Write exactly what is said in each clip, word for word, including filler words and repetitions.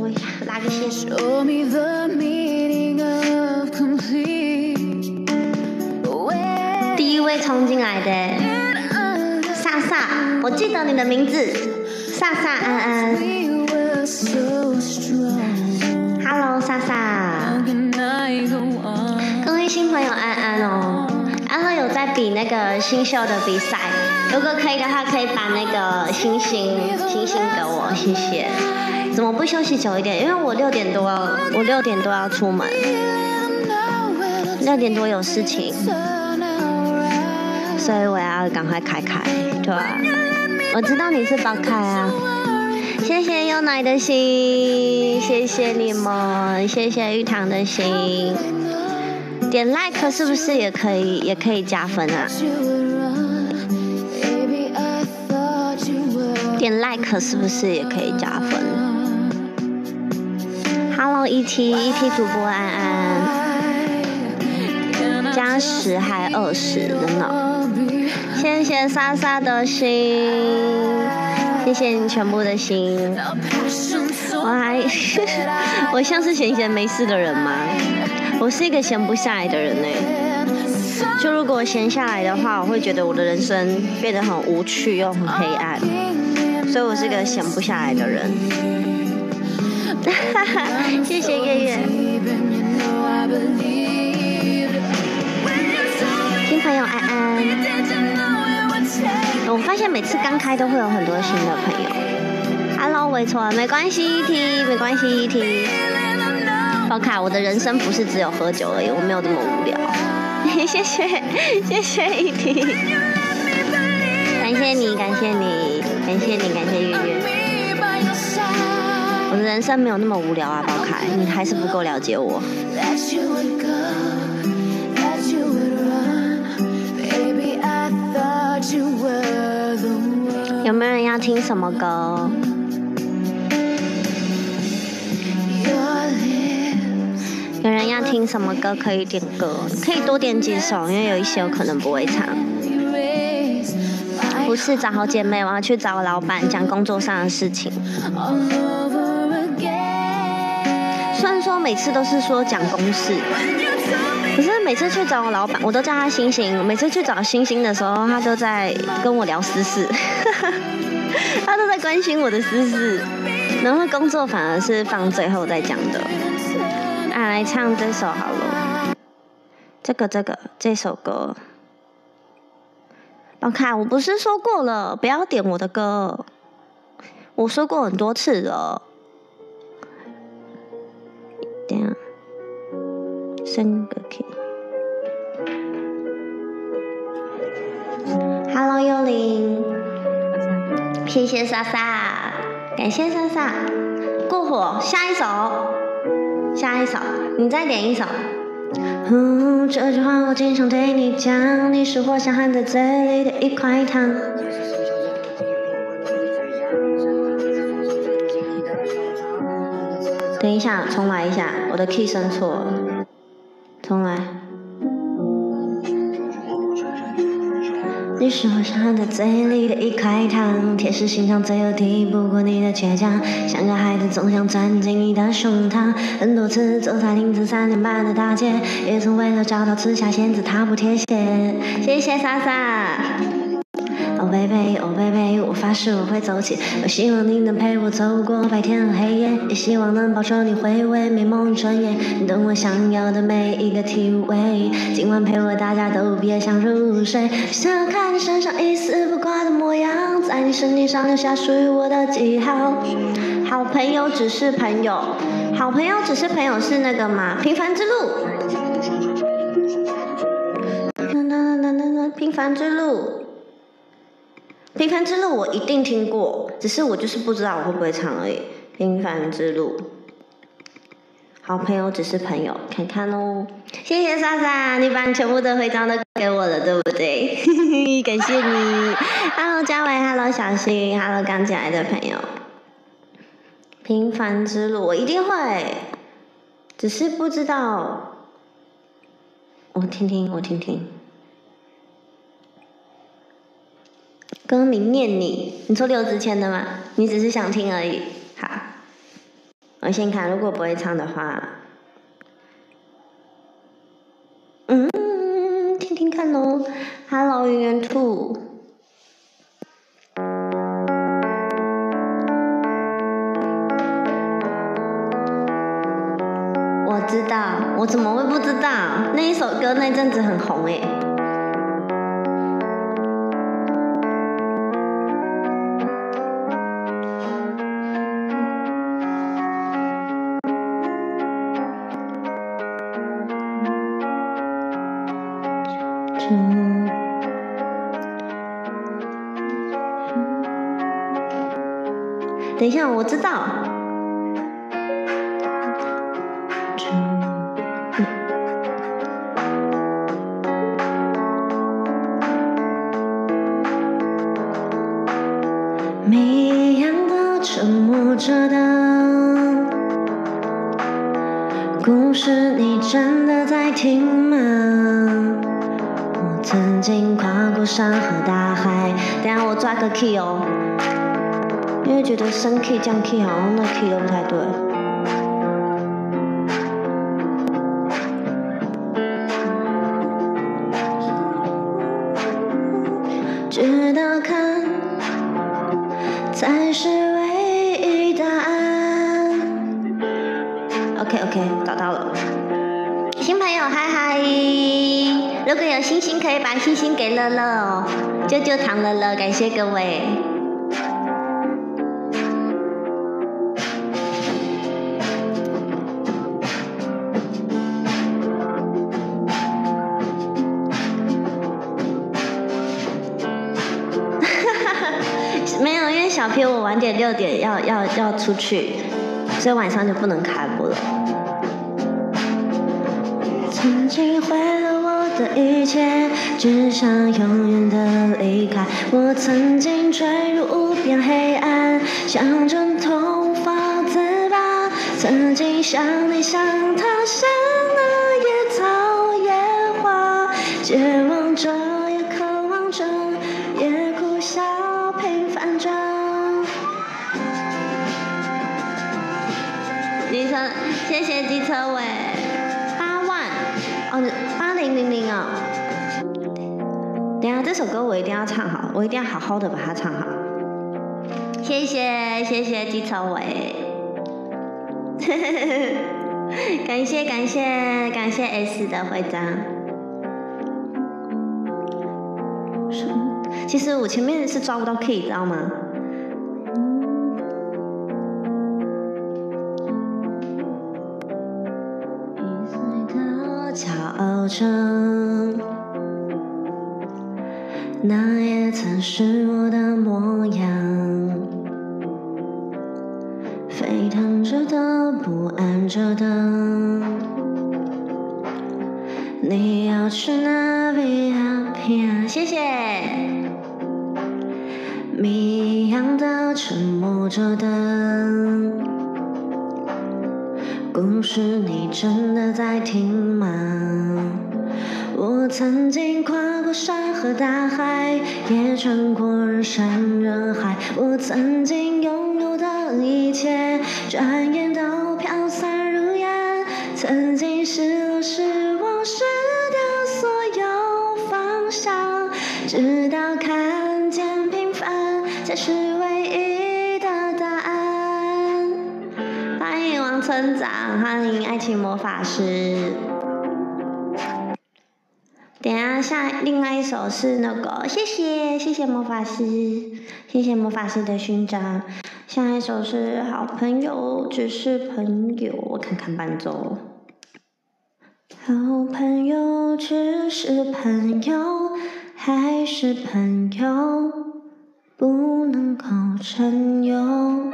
我拉个线。第一位冲进来的萨萨，我记得你的名字，萨萨安安。Hello， 萨萨。各位新朋友安安哦，安安有在比那个新秀的比赛，如果可以的话，可以把那个星星星星给我，谢谢。怎么不休息久一点？因为我六点多，我六点多要出门，六点多有事情，所以我要赶快开开，对吧？我知道你是宝凯啊，谢谢优奶的心，谢谢你们，谢谢玉堂的心。点 like 是不是也可以，也可以加分啊？点 like 是不是也可以加分 ？Hello E T E T 主播安安，加十还二十的呢。谢谢莎莎的心，谢谢你全部的心。我还我像是闲闲没事的人吗？我是一个闲不下来的人呢。就如果闲下来的话，我会觉得我的人生变得很无趣又很黑暗，所以我是个闲不下来的人。谢谢月月。新朋友安安，我发现每次刚开都会有很多新的朋友。Hello， 伟错，没关系，E T， 没关系，E T。宝卡，我的人生不是只有喝酒而已，我没有这么无聊。谢谢，谢谢E T，感谢你，感谢你，感谢你，感谢月月。我的人生没有那么无聊啊，宝卡，你还是不够了解我。有没有人要听什么歌？有人要听什么歌可以点歌，可以多点几首，因为有一些我可能不会唱。不是找好姐妹，我要去找老板讲工作上的事情。虽然说每次都是说讲公事，可是每次去找我老板，我都叫他星星。每次去找星星的时候，他都在跟我聊私事，他都在关心我的私事，然后工作反而是放最后再讲的。啊，来唱这首好了，这个这个这首歌。宝卡，我不是说过了，不要点我的歌，我说过很多次了。等下，升个 key。Hello， 幽灵，谢谢莎莎，感谢莎莎。过火，下一首。下一首，你再点一首。嗯，这句话我经常对你讲，你是我想含在嘴里的一块糖。等一下，重来一下，我的 key 升错了，重来。你是我想含在嘴里的一块糖，铁石心肠最后抵不过你的倔强，像个孩子总想钻进你的胸膛，很多次走在凌晨三点半的大街，也曾为了找到刺下线子踏步铁鞋。谢谢莎莎。Oh baby, oh baby， 我发誓我会走起，我希望你能陪我走过白天和黑夜，也希望能保守你回味美梦春夜，等我想要的每一个体味，今晚陪我大家都别想入睡，想要看你身上一丝不挂的模样，在你身体上留下属于我的记号。好朋友只是朋友，好朋友只是朋友是那个吗？平凡之路，平凡之路。平凡之路我一定听过，只是我就是不知道我会不会唱而已。平凡之路，好朋友只是朋友，看看哦。谢谢莎莎，你把你全部的徽章都给我了，对不对？感谢你。Hello 嘉伟 ，Hello 小新 ，Hello 刚进来的朋友。平凡之路我一定会，只是不知道。我听听，我听听。歌名念你，你说刘子谦的吗？你只是想听而已。好， 我先看，如果不会唱的话，嗯，听听看喽。Hello， 圆圆兔。我知道，我怎么会不知道？那一首歌那阵子很红诶。等一下，我知道。谜样的沉默着的故事，你真的在听吗？我曾经跨过山和大海。等一下我抓个 key 哦。因为觉得升 key 降 key 好像那 key 都不太对。直到看才是唯一答案。OK OK， 找到了。新朋友嗨嗨，如果有星星可以把星星给乐乐哦，救救糖乐乐，感谢各位。小 P 我晚点六点要要要出去，所以晚上就不能开播了。曾经毁了我的一切，只想永远的离开。我曾经坠入无边黑暗，想挣头发自拔。曾经想你想他，像那野草野花，绝望着也渴望着，也苦笑平凡着。机车，谢谢机车尾，八万，哦，八零零零哦。等一下这首歌我一定要唱好，我一定要好好的把它唱好。谢谢谢谢机车尾，感谢感谢感谢 S 的徽章。其实我前面是抓不到 key， 知道吗？骄傲着，那也曾是我的模样。沸腾着的，不安着的，你要去哪里啊？谢谢。谜样的，沉默着的。故事你真的在听吗？我曾经跨过山和大海，也穿过人山人海。我曾经拥有的一切，转眼都飘散如烟。曾经失落失望失掉所有方向，直到看见平凡才是唯一的答案。欢迎王村长，欢迎爱情魔法师。等一下下另外一首是那个，谢谢谢谢魔法师，谢谢魔法师的勋章。下一首是好朋友，只是朋友，我看看伴奏。好朋友只是朋友，还是朋友，不能够占有。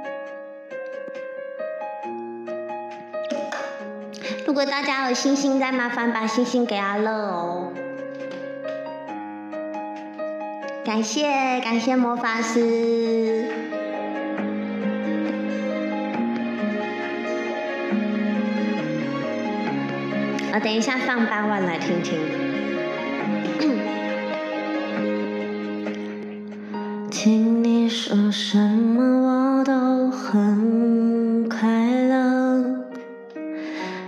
如果大家有星星，再麻烦把星星给阿乐哦。感谢感谢魔法师。我等一下放八万来听听。听你说什么我都很快乐。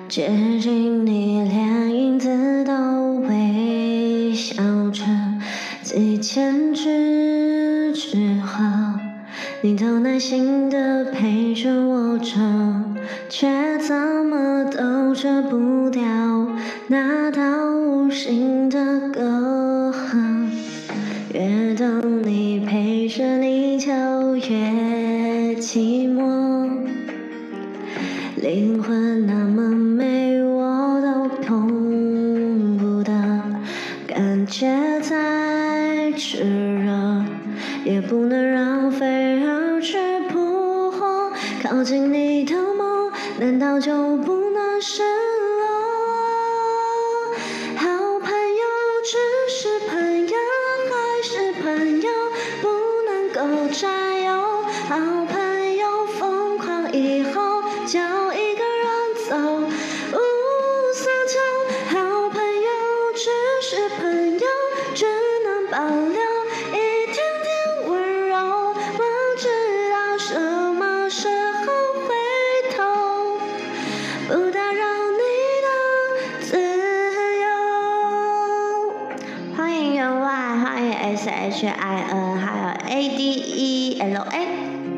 接近你，连影子都微笑着，几千句之后，你都耐心地陪着我着，却怎么都遮不掉那道无形的隔阂。越懂你，陪着你就越寂寞。灵魂那么美，我都碰不得，感觉再炽热，也不能让飞蛾去扑火。靠近你的梦，难道就不能失落？好朋友只是朋友，还是朋友不能够占有。好朋友疯狂以后就一个人走，无所求。好朋友只是朋友，只能保留一点点温柔。我知道什么时候回头，不打扰你的自由。欢迎员外，欢迎 S H I N， 还有 A D E L A。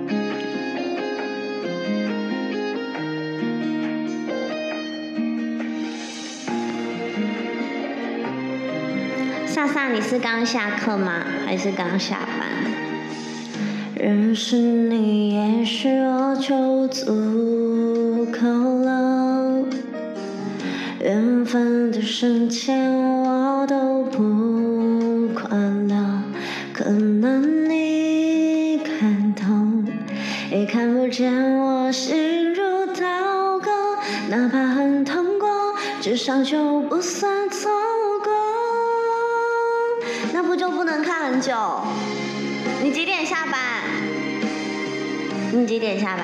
萨萨，你是刚下课吗？还是刚下班？认识你，也许我就足够了。缘分的深浅我都不管了，可能你看懂，也看不见我心如刀割。哪怕很痛过，至少就不算错过。那不就不能看很久？你几点下班？你几点下班？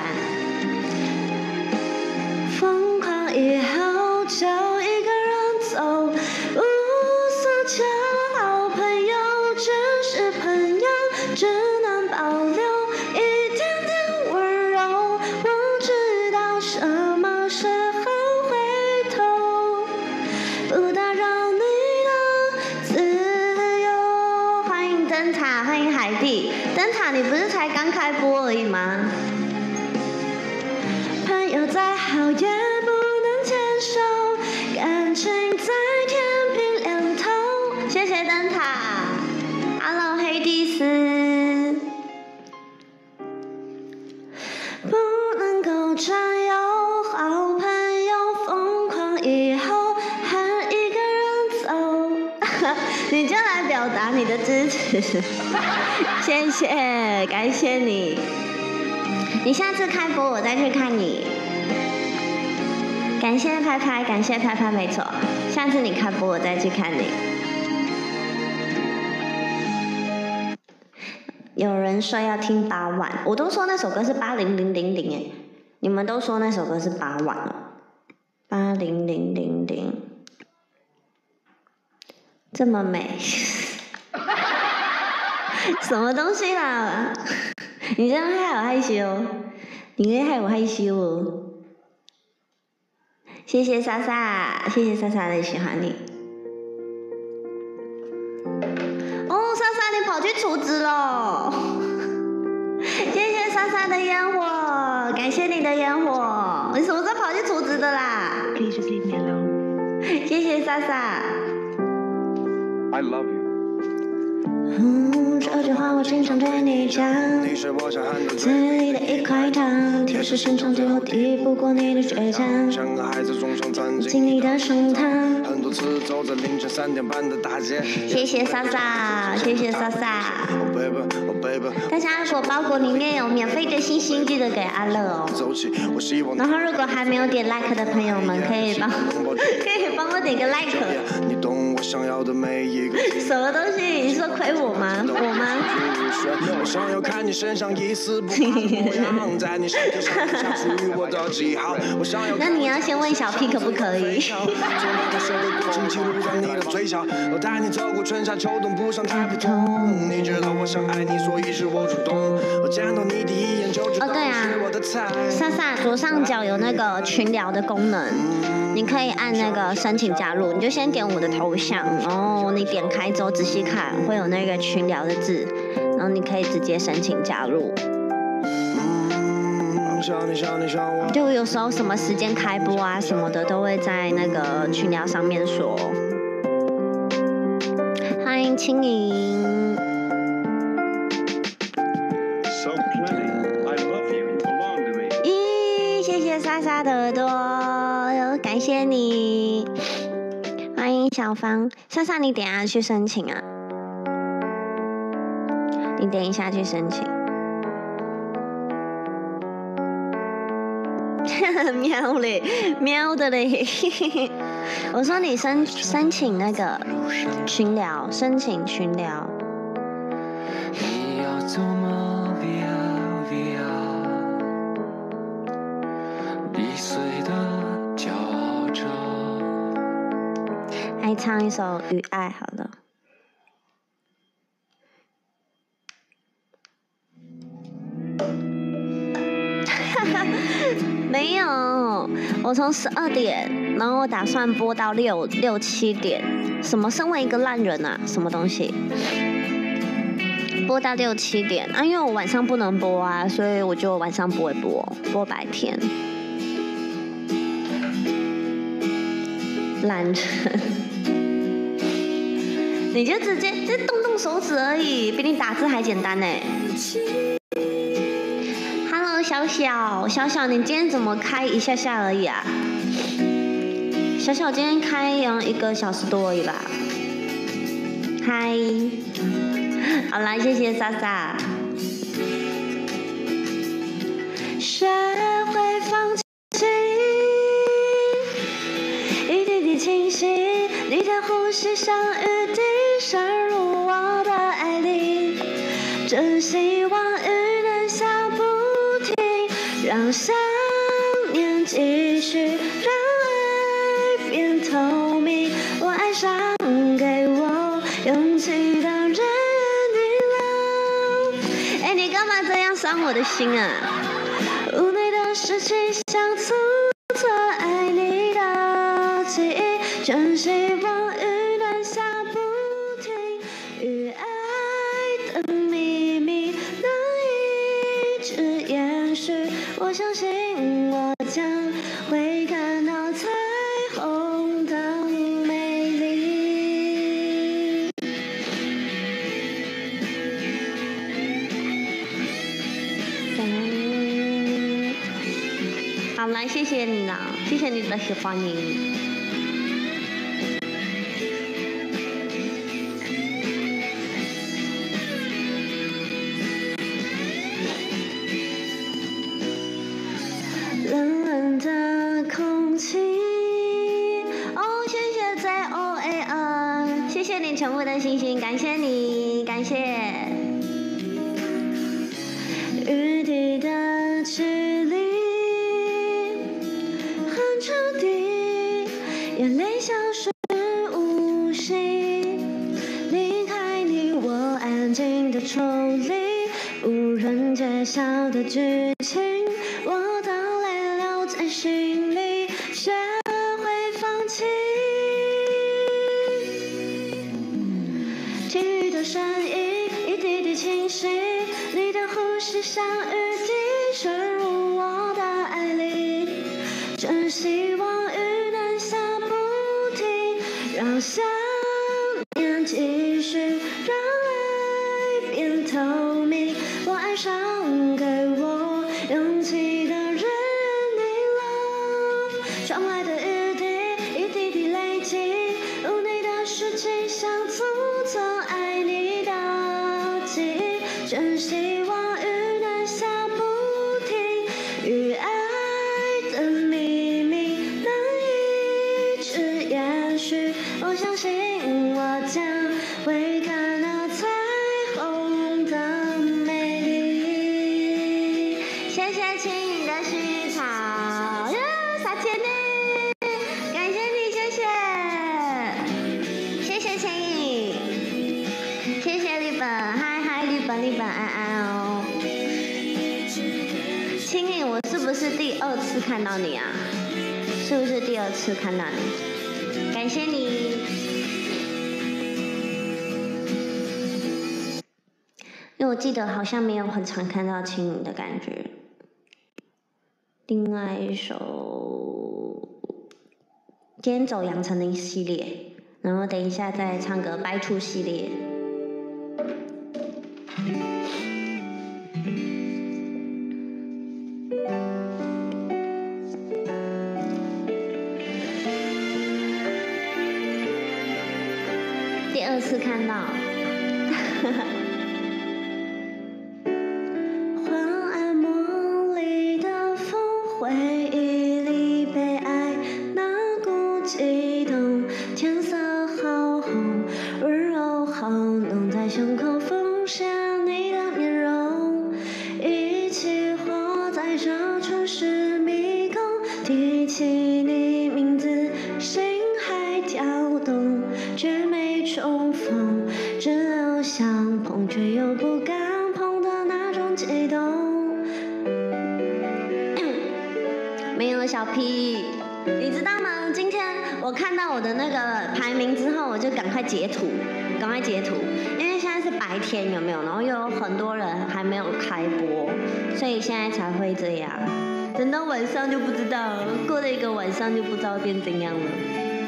疯狂以后就一个人走，无所求。好朋友只是朋友，只能保留一点点温柔。我知道什么时候回头，不打扰你的自由。欢迎灯塔，欢迎海蒂。灯塔，你不是才刚开播而已吗？朋友再好也不能牵手，感情在天平两头。谢谢灯塔 ，Hello 黑蒂斯。不能够占有，好朋友疯狂以后和一个人走。你就来表达你的支持，谢谢，感谢你。你下次开播我再去看你。感谢拍拍，感谢拍拍，没错。下次你开播我再去看你。有人说要听八万，我都说那首歌是八零零零零哎，你们都说那首歌是八万了，八零零零零，这么美，什么东西啦？你这样害我害羞，你会害我害羞哦。谢谢莎莎，谢谢莎莎的喜欢你。哦，莎莎你跑去储值了，谢谢莎莎的烟火，感谢你的烟火。你什么时候跑去储值的啦？谢谢莎莎。I love you。嗯，这句话我经常对你讲，嘴里的一块糖，铁石心肠最后抵不过你的倔强，紧你的胸膛。谢谢莎莎，谢谢莎莎。大家如果包裹里面有免费的星星，记得给阿乐哦。然后如果还没有点 like 的朋友们，可以帮可以帮我点个 like。什么东西？你说亏我吗？我吗？我想要看你身上一丝不挂的模样，在你身体上下属于我的记号。那你要先问小 P 可不可以？我带你走过春夏秋冬，不想太普通。你知道我想爱你，所以是我主动。我见到你第一眼就知道你是我的菜。莎莎左上角有那个群聊的功能。 你可以按那个申请加入，你就先点我的头像，然后你点开之后仔细看，会有那个群聊的字，然后你可以直接申请加入。就有时候什么时间开播啊什么的，都会在那个群聊上面说。欢迎青莹。咦，谢谢莎莎的耳朵，感谢你。欢迎小芳，莎莎你等一下去申请啊，你等一下去申请。喵嘞，喵的嘞！我说你申申请那个群聊，申请群聊。来唱一首《与爱》好了。没有，我从十二点，然后我打算播到六六七点。什么？身为一个烂人啊？什么东西？播到六七点啊？因为我晚上不能播啊，所以我就晚上不会播，播白天。懒人，你就直接就动动手指而已，比你打字还简单呢。小小小小，你今天怎么开一下下而已啊？小小今天开嗯一个小时多而已吧。嗨，好啦，谢谢莎莎。学会放弃，一滴滴清晰，你的呼吸像雨滴渗入我的爱里，真希望雨能下不。让想念继续，让爱变透明。我爱上给我勇气的人，你了。哎，你干嘛这样伤我的心啊？无奈的事情，想促作爱你的记忆，真希望雨能下不停，与爱的秘密能一直延续。我相信我将会看到彩虹的美丽。好，来，谢谢你了，谢谢你的喜欢你。冷冷的空气，哦，谢谢 J O A N， 谢谢你全部的星星，感谢你，感谢。雨滴的距离很彻底，眼泪消失无息，离开你我安静的抽离，无人揭晓的剧情，我的在心里学会放弃，听雨的声音一滴滴清晰，你的呼吸像雨滴渗入我的爱里，真希望雨能下不停，让想念继续，让爱变透明。我爱上给我勇气的人，窗外的雨滴一滴滴累积，无奈的事情想促作爱你的记忆，真希望雨能下不停，与爱的秘密能一直延续。我相信我将会看到彩虹的美丽。谢谢青雨的薰衣草，呀，撒钱呢！日本安安哦，青影，我是不是第二次看到你啊？ 是不是第二次看到你？感谢你。因为我记得好像没有很常看到青你的感觉。另外一首，今天走杨丞琳系列，然后等一下再唱个白兔系列。第二次看到。昏暗梦里的风，回忆里被爱那股悸动，天色好红，温柔好浓，在胸口缝下你的面容，一起活在这城市迷宫，提起你名字，心还跳动，却没重逢，只留相碰，却又不敢碰的那种激动。没有小 P， 你知道吗？今天我看到我的那个排名之后，我就赶快截图，赶快截图，因为现在是白天，有没有？然后又有很多人还没有开播，所以现在才会这样。等到晚上就不知道了，过了一个晚上就不知道变怎样了。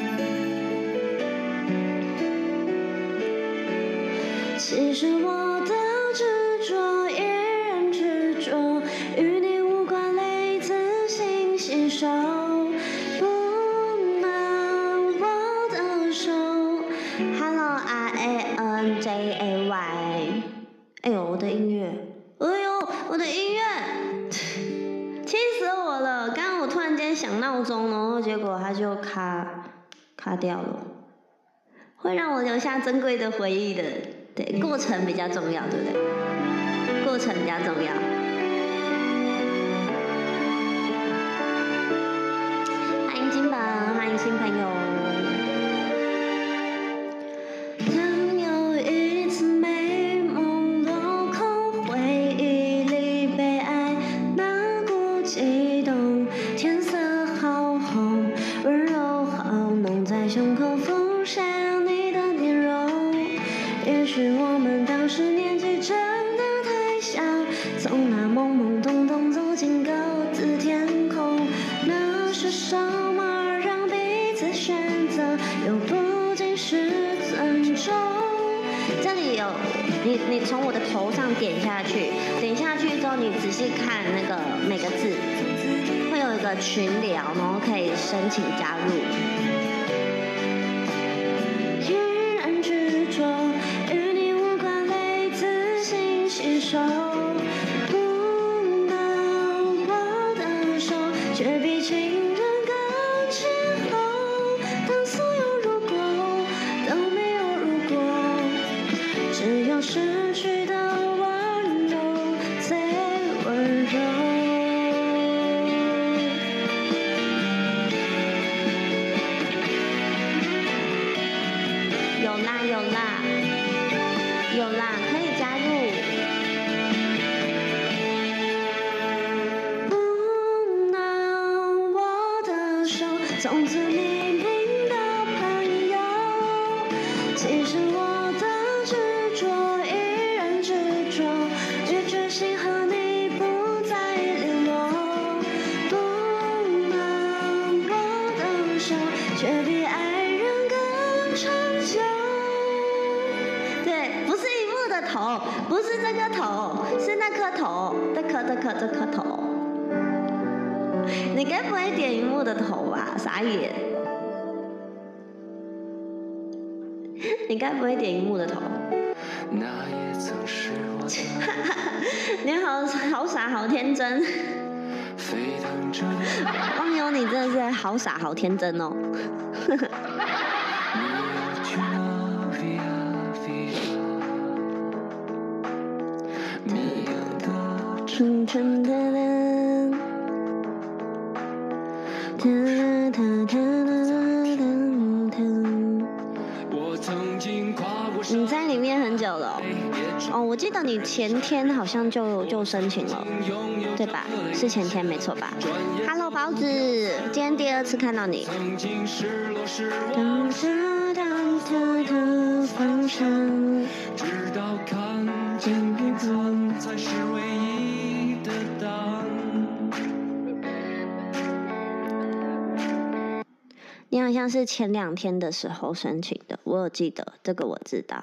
其实我的执着依然执着，与你无关，泪自行吸收，不拿我的手。Hello R A N J A Y， 哎呦我的音乐，哎呦我的音乐，气死我了！刚刚我突然间响闹钟，然后结果它就卡卡掉了，会让我留下珍贵的回忆的。对，过程比较重要，对不对？过程比较重要。欢迎金宝，欢迎新朋友。当有一次美梦落空，回忆里被爱那股悸动，天色好红，温柔好浓，在胸口缝下你的面容。也许我们当时年纪真的太小，从那懵懵懂懂走进各自天空，那是什么让彼此选择，又不仅是尊重。这里有你，你从我的头上点下去，点下去之后，你仔细看那个每个字，会有一个群聊，然后可以申请加入。依然执着。与你无关，泪自行吸收，不拿我的手，却比情人更邂逅。当所有如果都没有如果，只有失去的温柔最温柔。有啦有啦。有啦，可以加入。不拿我的手，从此匿名的朋友。其实我的执着依然执着，却决心和你不再联络。不拿我的手，却比爱人更长久。对，不是荧幕的头，不是这个头，是那颗头，这颗这颗这颗头。你该不会点荧幕的头吧？傻眼！你该不会点荧幕的头？那也曾是我的。你好，好傻，好天真。网友，你真的是好傻，好天真哦。纯纯的人，哒哒哒哒哒哒。你在里面很久了哦。哦，我记得你前天好像就就申请了，对吧？是前天没错吧 ？Hello， 包子，今天第二次看到你。等着等着的方向，直到看见平凡才是唯一的答案。你好像是前两天的时候申请的，我有记得，这个我知道。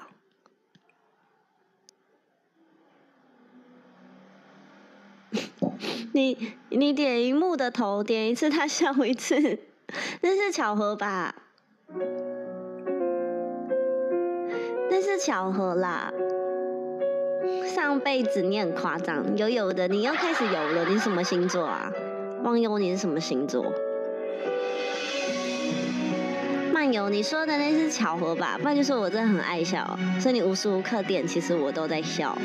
你你点荧幕的头，点一次他笑一次，那是巧合吧？那是巧合啦。上辈子你很夸张，有有的，你又开始有了。你什么星座啊？忘忧，你是什么星座？漫游，你说的那是巧合吧？不然就说我真的很爱笑，所以你无时无刻点，其实我都在笑。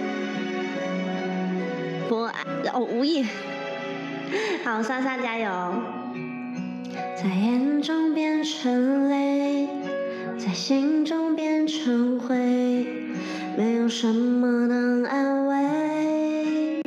我哦无意，好，莎莎加油！在眼中变成泪，在心中变成灰，没有什么能安慰。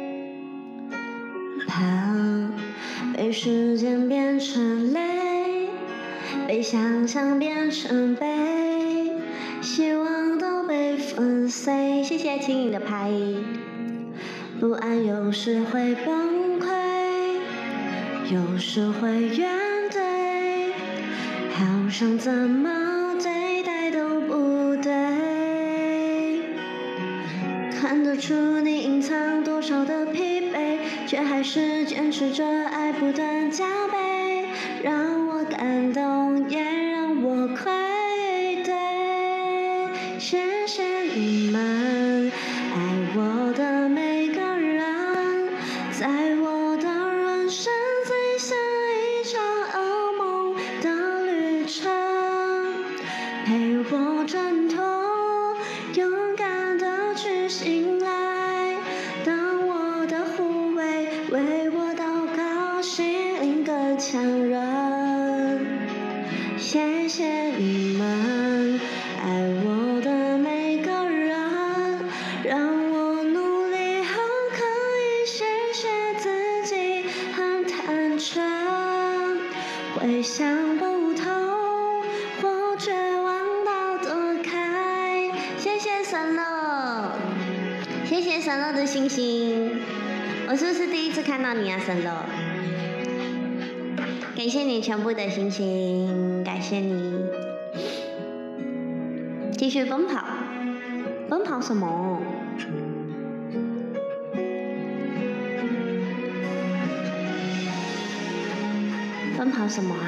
怕被时间变成泪，被想象变成悲，希望都被粉碎。谢谢轻盈的拍。不安有时会崩溃，有时会怨怼，好像怎么对待都不对。看得出你隐藏多少的疲惫，却还是坚持着爱不断加倍，让我感动也让我愧对。谢谢你们爱我的每个人，在我的人生最像一场噩梦的旅程，陪我挣脱，勇敢的去醒来。当我的护卫为我祷告，心灵更强韧。谢谢你们爱我的每个人，让我努力后可以谢谢自己很坦诚。回想不透或绝望到躲开，谢谢神乐，谢谢神乐的星星。我是不是第一次看到你啊，神乐？感谢你全部的星星，感谢你。继续奔跑，奔跑什么？奔跑什么啊？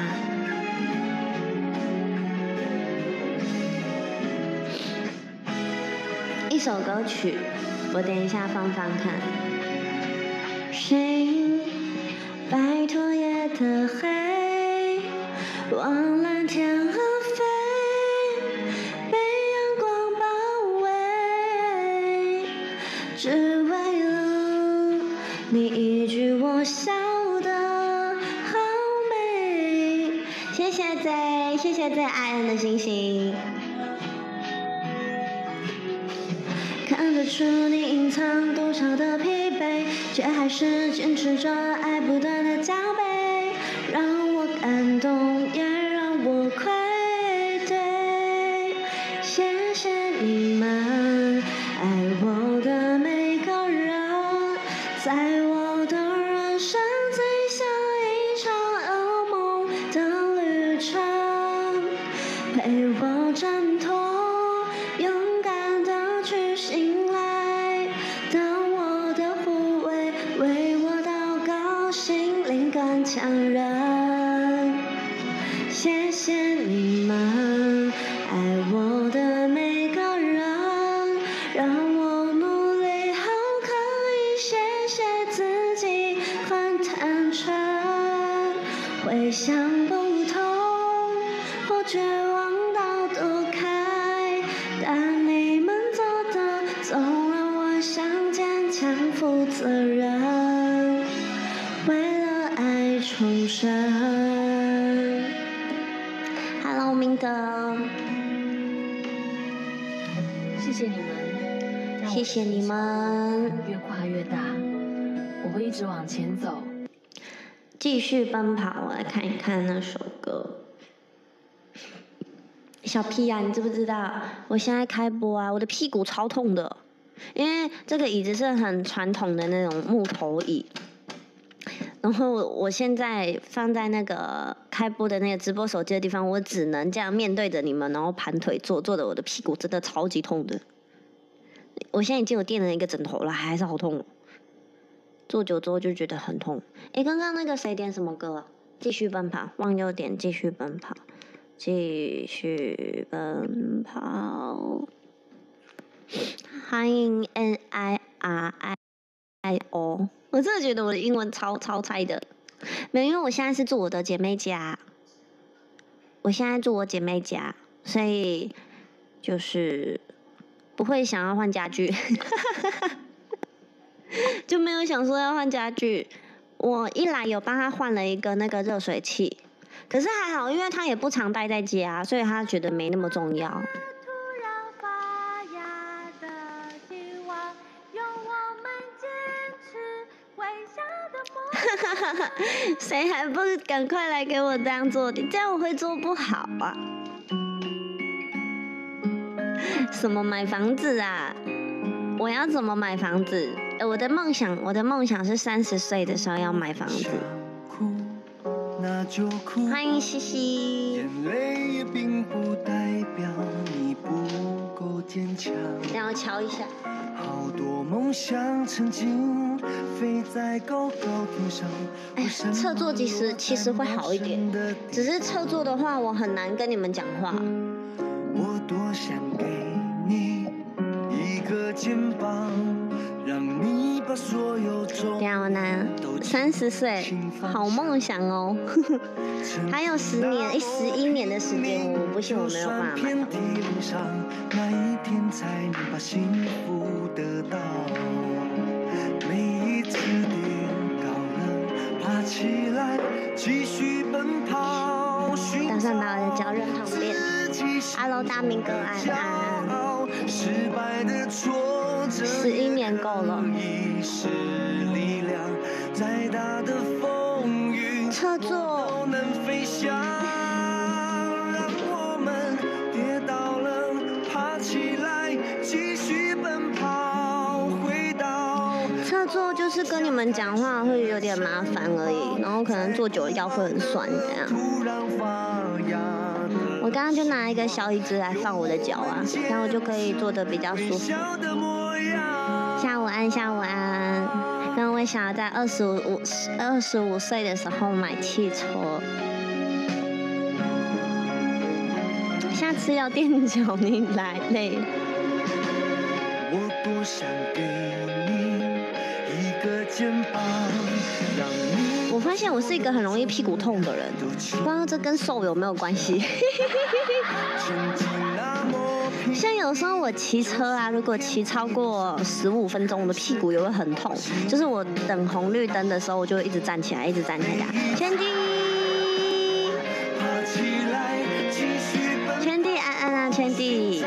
一首歌曲，我等一下放放看。心，拜托夜的黑，往蓝天和飞，被阳光包围，只为了你一句我笑得好美。谢谢 Z， 谢谢 Z 爱人的星星。看得出你隐藏多少的疲惫，却还是坚持着爱不断的加倍，让我感动也让我愧对。谢谢你们爱我的每个人，在我的人生最像一场噩梦的旅程，陪我挣脱，勇敢的去醒来。当我的护卫为我祷告，心灵更强韧。谢谢你们爱我的每个人，让我努力后可以谢谢自己很坦诚。回想不透或绝望到躲开，但你们做的总让我想坚强负责任，为了爱重生。Hello， 明德。 谢谢你们， 谢谢你们。 越跨越大，我会一直往前走。 继续奔跑，我来看一看那首歌。小屁呀、啊，你知不知道？我现在开播啊，我的屁股超痛的，因为这个椅子是很传统的那种木头椅。然后我现在放在那个开播的那个直播手机的地方，我只能这样面对着你们，然后盘腿坐，坐的我的屁股真的超级痛的。我现在已经有垫了一个枕头了，还是好痛哦。坐久之后就觉得很痛。诶，刚刚那个谁点什么歌啊？继续奔跑，忘右点继续奔跑，继续奔跑。欢迎 N I R I I O。我真的觉得我的英文超超菜的。没有，因为我现在是住我的姐妹家，我现在住我姐妹家，所以就是不会想要换家具。就没有想说要换家具。我一来有帮他换了一个那个热水器，可是还好，因为他也不常待在家，所以他觉得没那么重要。谁还不赶快来给我这样做？这样我会做不好啊。什么买房子啊？我要怎么买房子？呃，我的梦想，我的梦想是三十岁的时候要买房子。欢迎西西。眼泪也并不代表你不够坚强。让我瞧一下。好多梦想曾经飞在高高天上。哎，侧坐其实其实会好一点，只是侧坐的话，我很难跟你们讲话。我多想给你一个肩膀，让你把所有重要呢。三十岁，好梦想哦！还有十年，哎，十一年的时间，我不信我没有办法买到。那一天才能把幸福得到。每一次跌倒了，爬起来，继续奔跑。打算把我的脚扔旁边。Hello， 大明哥，安安。十一年够了。侧坐。侧坐就是跟你们讲话会有点麻烦而已，然后可能坐久了腰会很酸这样。我刚刚就拿一个小椅子来放我的脚啊，然后我就可以坐得比较舒服。下午安，下午安。然后我想要在二十五二十五岁的时候买汽车，下次要垫脚你来嘞。我多想给你一个肩膀，让你。我发现我是一个很容易屁股痛的人，不知道这跟瘦有没有关系。像有时候我骑车啊，如果骑超过十五分钟，我的屁股也会很痛。就是我等红绿灯的时候，我就会一直站起来，一直站起来。圈弟，圈弟安安啊，圈弟，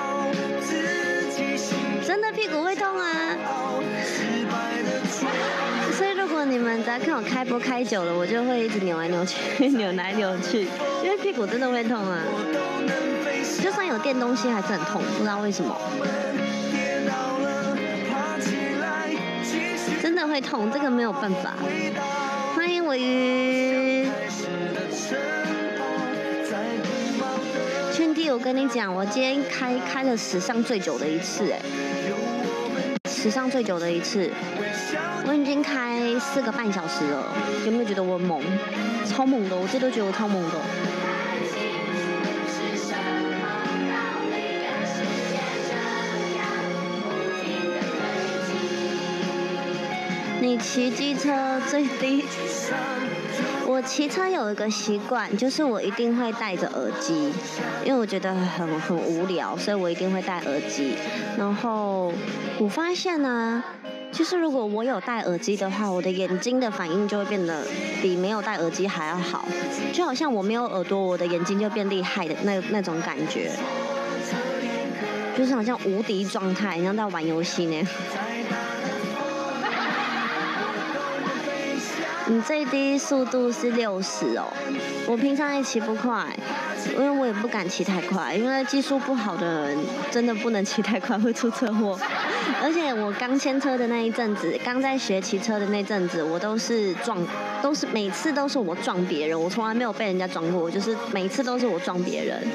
真的屁股会痛啊。所以如果你们在看我开播开久了，我就会一直扭来扭去，扭来扭去，因为屁股真的会痛啊。就算有垫东西还是很痛，不知道为什么。真的会痛，这个没有办法。欢迎尾鱼。圈弟，我跟你讲，我今天开开了史上最久的一次，哎，史上最久的一次。我已经开四个半小时了，有没有觉得我猛？超猛的，我自己都觉得我超猛的。你骑机车最低，我骑车有一个习惯，就是我一定会戴着耳机，因为我觉得很很无聊，所以我一定会戴耳机。然后我发现呢，就是如果我有戴耳机的话，我的眼睛的反应就会变得比没有戴耳机还要好，就好像我没有耳朵，我的眼睛就变厉害的那那种感觉。 就是好像无敌状态，像在玩游戏呢。你最低速度是六十哦，我平常也骑不快，因为我也不敢骑太快，因为技术不好的人真的不能骑太快，会出车祸。而且我刚牵车的那一阵子，刚在学骑车的那阵子，我都是撞，都是每次都是我撞别人，我从来没有被人家撞过，就是每次都是我撞别人。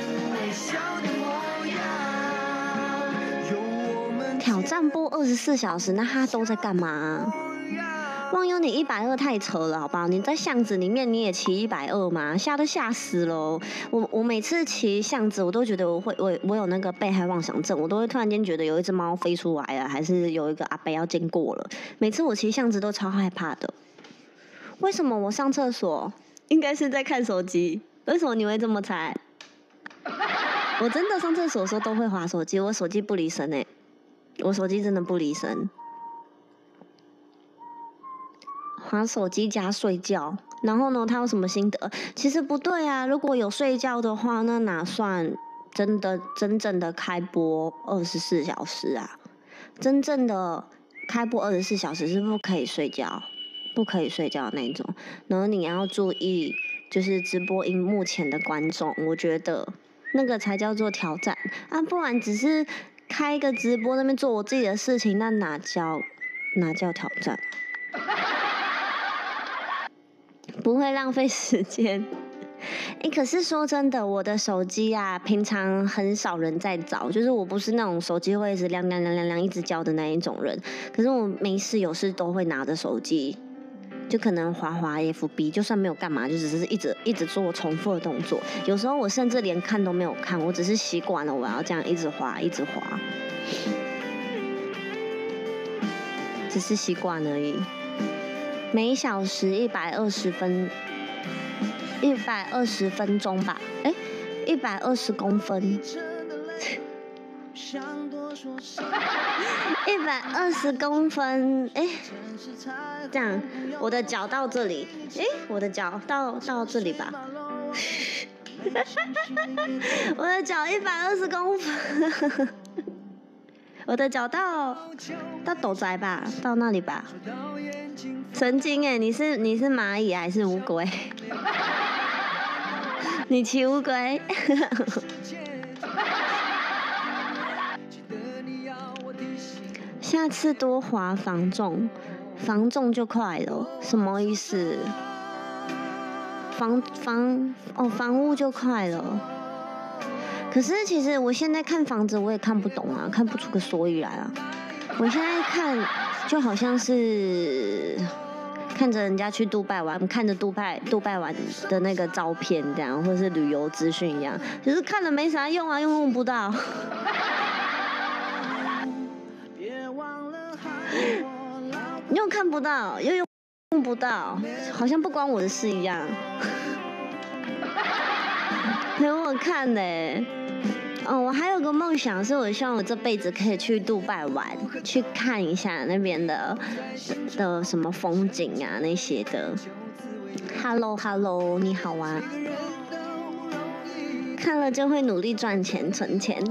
挑战播二十四小时，那他都在干嘛？忘忧，你一百二太扯了，好不好？你在巷子里面你也骑一百二吗？吓都吓死了。我我每次骑巷子，我都觉得我会我我有那个被害妄想症，我都会突然间觉得有一只猫飞出来了，还是有一个阿伯要经过了。每次我骑巷子都超害怕的。为什么我上厕所应该是在看手机？为什么你会这么猜？我真的上厕所的时候都会滑手机，我手机不离身欸，我手机真的不离身。滑手机加睡觉，然后呢，他有什么心得？其实不对啊，如果有睡觉的话，那哪算真的真正的开播二十四小时啊？真正的开播二十四小时是不可以睡觉，不可以睡觉的那种。然后你要注意，就是直播荧幕前的观众，我觉得那个才叫做挑战啊，不然只是开一个直播那边做我自己的事情，那哪叫哪叫挑战？不会浪费时间。哎，可是说真的，我的手机啊，平常很少人在找，就是我不是那种手机会一直亮亮亮亮亮一直叫的那一种人。可是我没事有事都会拿着手机，就可能滑滑 F B， 就算没有干嘛，就只是一直一直做重复的动作。有时候我甚至连看都没有看，我只是习惯了我要这样一直滑一直滑，只是习惯而已。每小时一百二十分，一百二十分钟吧？哎，一百二十公分，一百二十公分，哎，这样，我的脚到这里，哎，我的脚到到这里吧，我的脚一百二十公分。我的脚到到斗宅吧，到那里吧。神经哎，你是你是蚂蚁还是乌龟？你骑乌龟？下次多滑防重，防重就快了，什么意思？防防哦，防雾就快了。可是其实我现在看房子我也看不懂啊，看不出个所以然啊。我现在看就好像是看着人家去杜拜玩，看着杜拜杜拜玩的那个照片这样，或是旅游资讯一样，就是看了没啥用啊，又用不到。又看不到，又用不到，好像不关我的事一样。陪我看呢、欸。哦，我还有个梦想，是我希望我这辈子可以去杜拜玩，去看一下那边的 的, 的什么风景啊那些的。Hello Hello， 你好啊！看了就会努力赚钱存钱。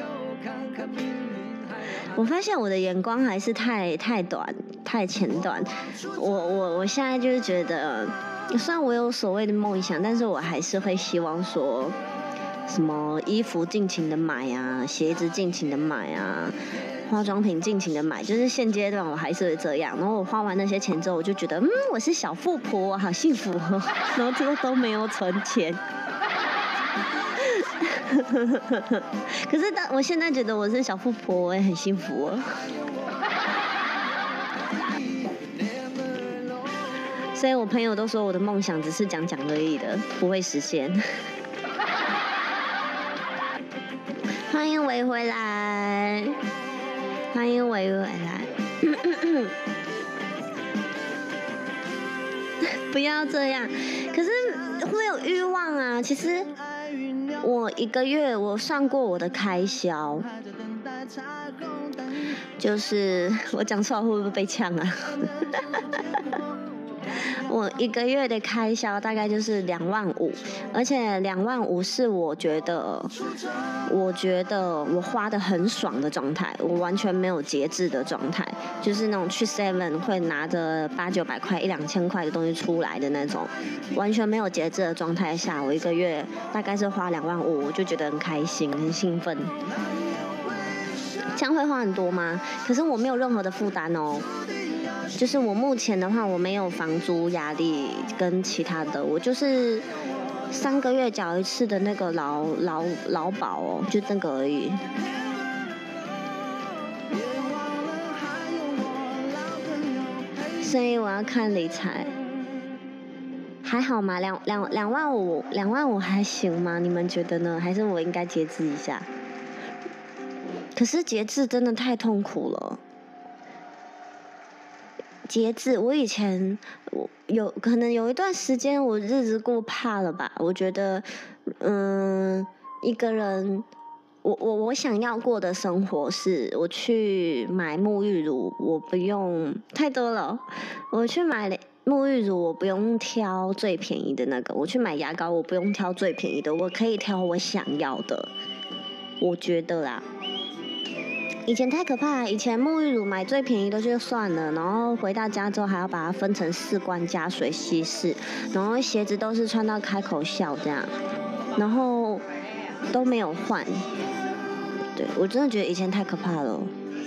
我发现我的眼光还是太太短太前短。我我我现在就是觉得，虽然我有所谓的梦想，但是我还是会希望说。什么衣服尽情的买啊，鞋子尽情的买啊，化妆品尽情的买，就是现阶段我还是会这样。然后我花完那些钱之后，我就觉得，嗯，我是小富婆，我好幸福哦。然后最后都没有存钱。可是当我现在觉得我是小富婆，我也很幸福哦。所以我朋友都说我的梦想只是讲讲而已的，不会实现。欢迎伟回来，欢迎伟回来。不要这样，可是会有欲望啊。其实我一个月我算过我的开销，就是我讲出来会不会被呛啊？ 我一个月的开销大概就是两万五，而且两万五是我觉得，我觉得我花的很爽的状态，我完全没有节制的状态，就是那种去 seven 会拿着八九百块、一两千块的东西出来的那种，完全没有节制的状态下，我一个月大概是花两万五，我就觉得很开心、很兴奋。这样会花很多吗？可是我没有任何的负担哦。就是我目前的话，我没有房租压力跟其他的，我就是三个月缴一次的那个劳劳劳保哦，就那个而已。所以我要看理财，还好吗？两两两万五，两万五还行吗？你们觉得呢？还是我应该节制一下？可是节制真的太痛苦了。节制，我以前我有可能有一段时间我日子过怕了吧？我觉得，嗯，一个人，我我我想要过的生活是，我去买沐浴乳，我不用太多了，我去买沐浴乳，我不用挑最便宜的那个，我去买牙膏，我不用挑最便宜的，我可以挑我想要的，我觉得啦。以前太可怕了，以前沐浴乳买最便宜的就算了，然后回到家之后还要把它分成四罐加水稀释，然后鞋子都是穿到开口笑这样，然后都没有换。对，我真的觉得以前太可怕了。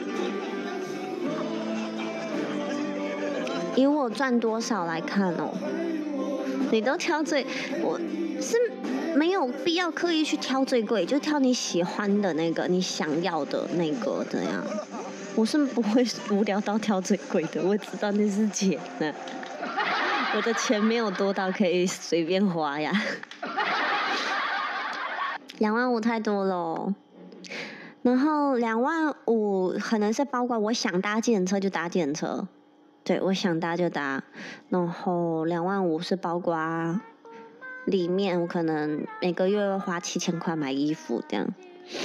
以我赚多少来看哦，你都挑最，我是没有必要刻意去挑最贵，就挑你喜欢的那个，你想要的那个这样。我是不会无聊到挑最贵的，我知道那是钱呢，我的钱没有多到可以随便花呀。两万五太多了，然后两万五可能是包括我想搭计程车就搭计程车，对，我想搭就搭，然后两万五是包括里面我可能每个月会花七千块买衣服这样。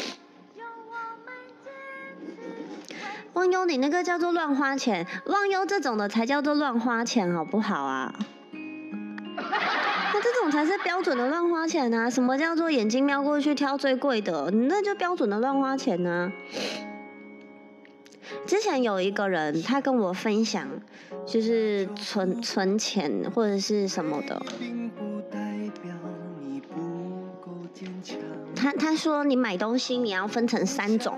忘忧你那个叫做乱花钱，忘忧这种的才叫做乱花钱好不好啊？那这种才是标准的乱花钱啊！什么叫做眼睛瞄过去挑最贵的？你那就标准的乱花钱啊！之前有一个人，他跟我分享，就是存存钱或者是什么的。他他说你买东西你要分成三种，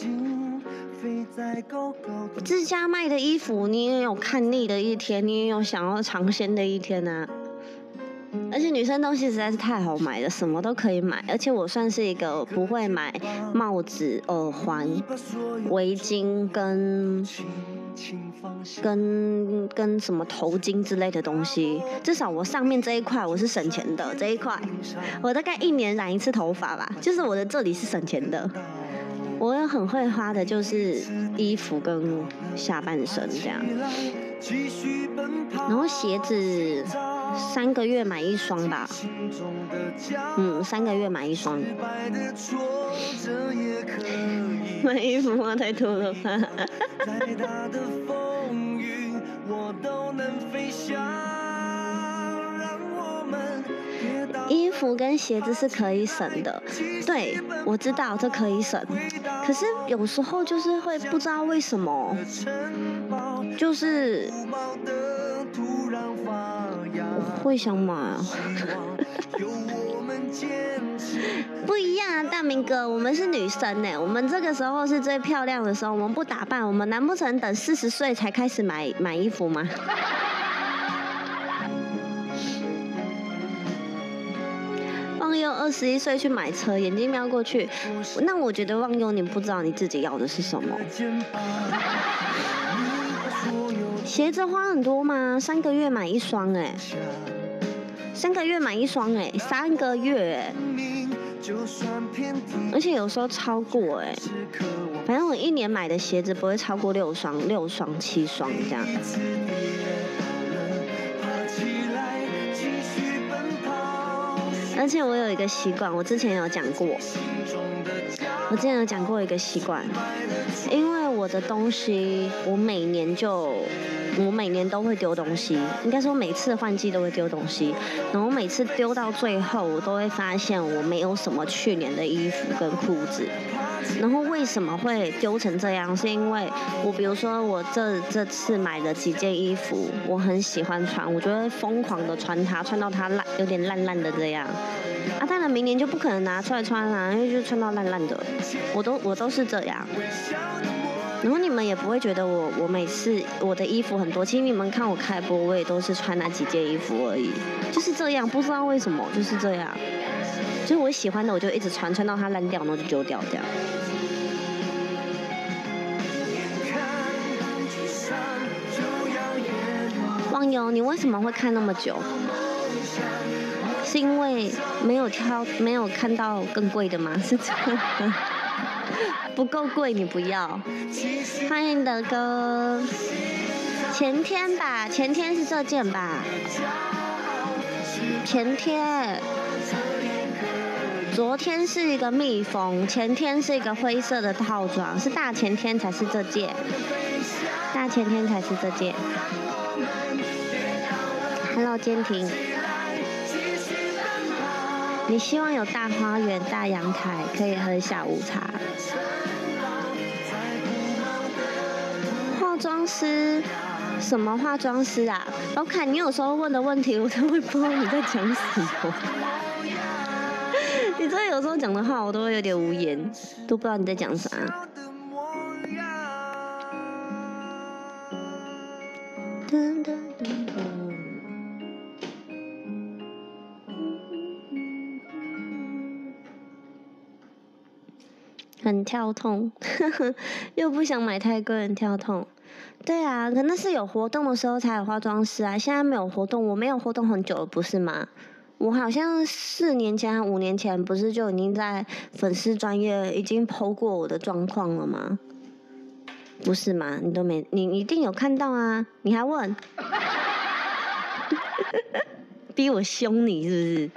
自家卖的衣服你也有看腻的一天，你也有想要尝鲜的一天啊。而且女生东西实在是太好买了，什么都可以买。而且我算是一个不会买帽子、耳环、围巾跟跟跟什么头巾之类的东西。至少我上面这一块我是省钱的，这一块我大概一年染一次头发吧，就是我的这里是省钱的。我也很会花的就是衣服跟下半身这样，然后鞋子三个月买一双吧，嗯，三个月买一双。买衣服花太多了吧？衣服跟鞋子是可以省的，对，我知道这可以省，可是有时候就是会不知道为什么，就是我会想买。不一样啊，大明哥，我们是女生呢，我们这个时候是最漂亮的时候，我们不打扮，我们难不成等四十岁才开始买买衣服吗？忘忧二十一岁去买车，眼睛瞄过去，那我觉得忘忧你不知道你自己要的是什么。鞋子花很多吗？三个月买一双哎、欸，三个月买一双哎、欸，三个月哎、欸，而且有时候超过哎、欸，反正我一年买的鞋子不会超过六双，六双七双这样。而而且我有一个习惯，我之前有讲过，我之前有讲过一个习惯，因为我的东西，我每年就，我每年都会丢东西，应该说每次换季都会丢东西，然后每次丢到最后，我都会发现我没有什么去年的衣服跟裤子。然后为什么会丢成这样？是因为我比如说我这这次买的几件衣服，我很喜欢穿，我就会疯狂的穿它，穿到它烂有点烂烂的这样。啊，当然明年就不可能拿出来穿啦，因为就穿到烂烂的。我都我都是这样。然后你们也不会觉得我我每次我的衣服很多，其实你们看我开播，我也都是穿那几件衣服而已，就是这样，不知道为什么就是这样。所以我喜欢的我就一直穿，穿到它烂掉，然后就丢掉掉。网友，你为什么会看那么久？是因为没有挑，没有看到更贵的吗？是这样吗？不够贵你不要。欢迎德哥，前天吧，前天是这件吧？前天。昨天是一个蜜蜂，前天是一个灰色的套装，是大前天才是这件，大前天才是这件。Hello， 坚婷，你希望有大花园、大阳台，可以喝下午茶。化妆师？什么化妆师啊？老凯，你有时候问的问题，我都会不知道你在讲什么。你真的有时候讲的话，我都会有点无言，都不知道你在讲啥。噔噔噔很跳痛，呵呵，又不想买太贵，很跳痛。对啊，可那是有活动的时候才有化妆师啊，现在没有活动，我没有活动很久了，不是吗？我好像四年前、五年前不是就已经在粉丝专页已经 po 过我的状况了吗？不是吗？你都没，你一定有看到啊！你还问，逼我凶你是不是？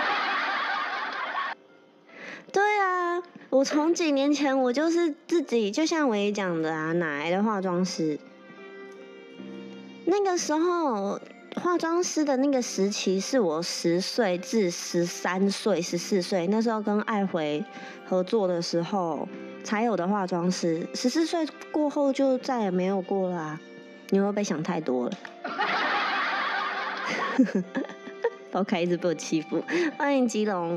对啊，我从几年前我就是自己，就像我也讲的啊，哪来的化妆师？那个时候。化妆师的那个时期是我十岁至十三岁、十四岁，那时候跟爱回合作的时候才有的化妆师。十四岁过后就再也没有过了啊！你会不会想太多了？包凯一直被我欺负，欢迎吉龙。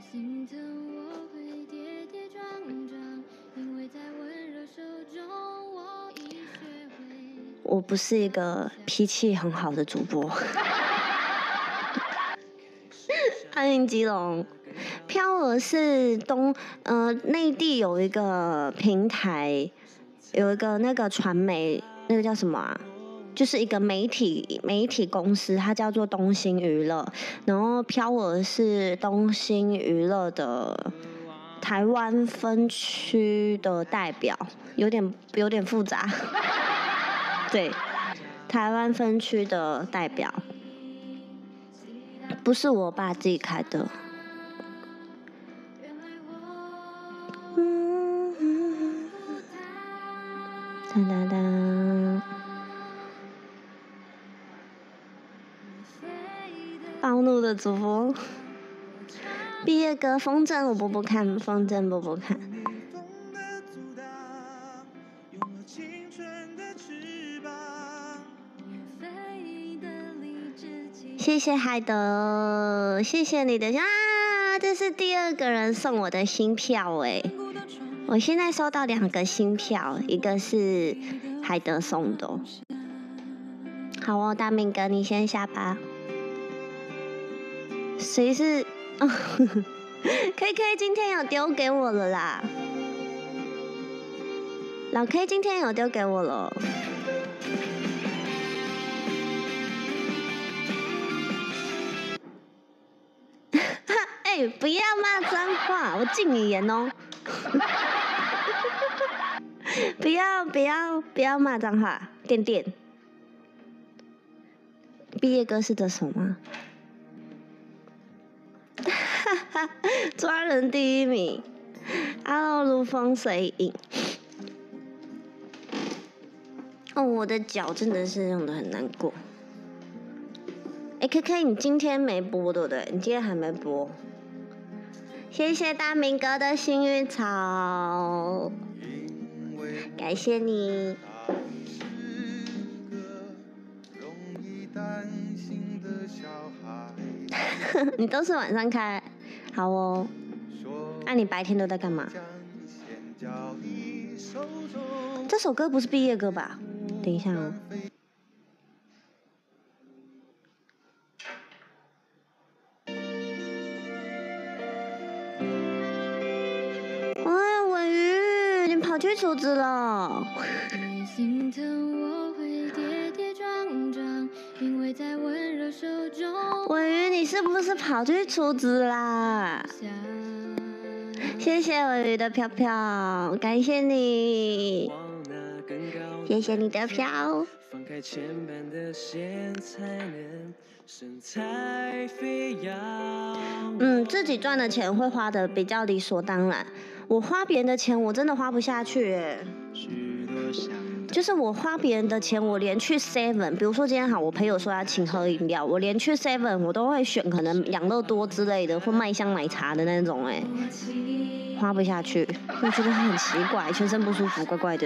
我不是一个脾气很好的主播。欢迎吉隆，飘儿是东呃内地有一个平台，有一个那个传媒，那个叫什么啊？就是一个媒体媒体公司，它叫做东兴娱乐。然后飘儿是东兴娱乐的台湾分区的代表，有点有点复杂。对，台湾分区的代表，不是我爸自己开的。嗯嗯哒哒哒。暴怒的主播，毕业歌风筝我播播看，风筝播播看。谢谢海德，谢谢你的啊！这是第二个人送我的新票哎，我现在收到两个新票，一个是海德送的。好哦，大明哥，你先下吧。谁是？哦，K K 今天有丢给我了啦，老 K 今天有丢给我了。哎、欸，不要骂脏话，我禁你言哦。不要不要不要骂脏话，垫垫。毕业歌是这首吗？ 抓人第一名。Hello， 如风随影。哦，我的脚真的是用的很难过。哎 ，K K， 你今天没播对不对？你今天还没播。谢谢大明哥的幸运草，感谢你。你都是晚上开，好哦。那、啊、你白天都在干嘛？这首歌不是毕业歌吧？等一下哦。哎，尾鱼，你跑去厨子了。心疼我会跌跌撞撞，因为在温柔手中。尾鱼，你是不是跑去厨子啦？谢谢尾鱼的飘飘，感谢你，谢谢你的飘。放开牵绊的线才能神采飞扬。嗯，自己赚的钱会花的比较理所当然。我花别人的钱，我真的花不下去耶。就是我花别人的钱，我连去 seven， 比如说今天好，我朋友说要请喝饮料，我连去 seven 我都会选可能养乐多之类的，或麦香奶茶的那种，哎，花不下去，我觉得很奇怪，全身不舒服，怪怪的。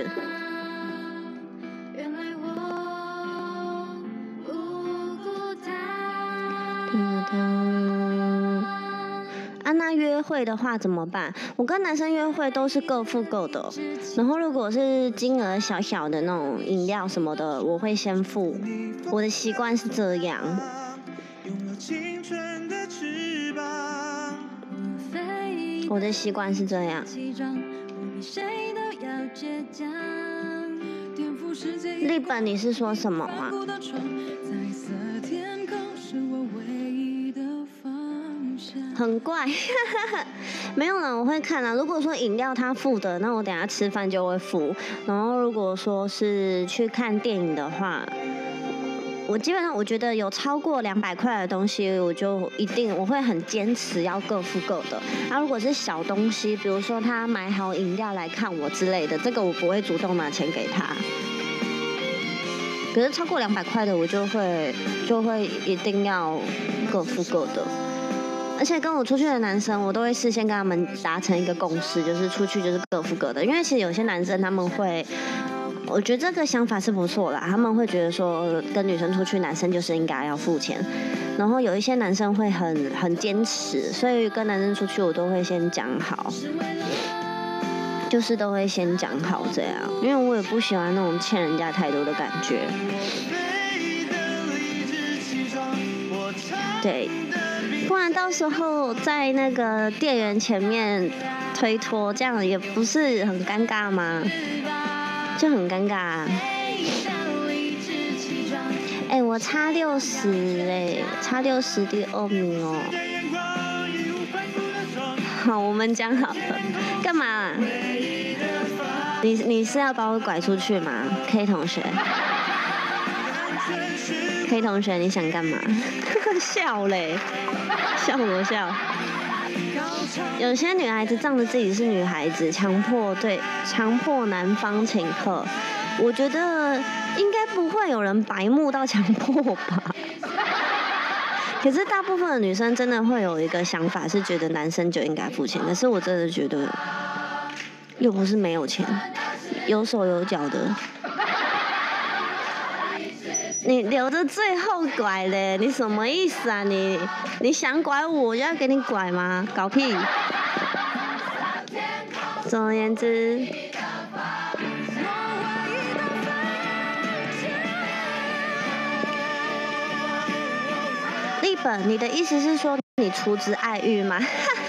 啊，那约会的话怎么办？我跟男生约会都是各付各的，然后如果是金额小小的那种饮料什么的，我会先付。我的习惯是这样。我的习惯是这样。日本，你是说什么啊？很怪，没有啦，我会看啦。如果说饮料他付的，那我等一下吃饭就会付。然后如果说是去看电影的话，我基本上我觉得有超过两百块的东西，我就一定我会很坚持要各付各的。啊，如果是小东西，比如说他买好饮料来看我之类的，这个我不会主动拿钱给他。可是超过两百块的，我就会就会一定要各付各的。而且跟我出去的男生，我都会事先跟他们达成一个共识，就是出去就是各付各的。因为其实有些男生他们会，我觉得这个想法是不错啦，他们会觉得说跟女生出去，男生就是应该要付钱。然后有一些男生会很很坚持，所以跟男生出去我都会先讲好，就是都会先讲好这样，因为我也不喜欢那种欠人家太多的感觉。对。不然到时候在那个店员前面推脱，这样也不是很尴尬吗？就很尴尬啊。哎、欸，我差六十哎，差六十第二名哦。好，我们讲好了，干嘛、啊？你你是要把我拐出去吗 ？K 同学 ，K 同学，你想干嘛？笑嘞，笑我笑。有些女孩子仗着自己是女孩子，强迫对强迫男方请客，我觉得应该不会有人白目到强迫吧。可是大部分的女生真的会有一个想法，是觉得男生就应该付钱。可是我真的觉得，又不是没有钱，有手有脚的。你留着最后拐嘞，你什么意思啊你？你想拐我，我就要给你拐吗？搞屁！总而言之，立本，你的意思是说你除之爱欲吗？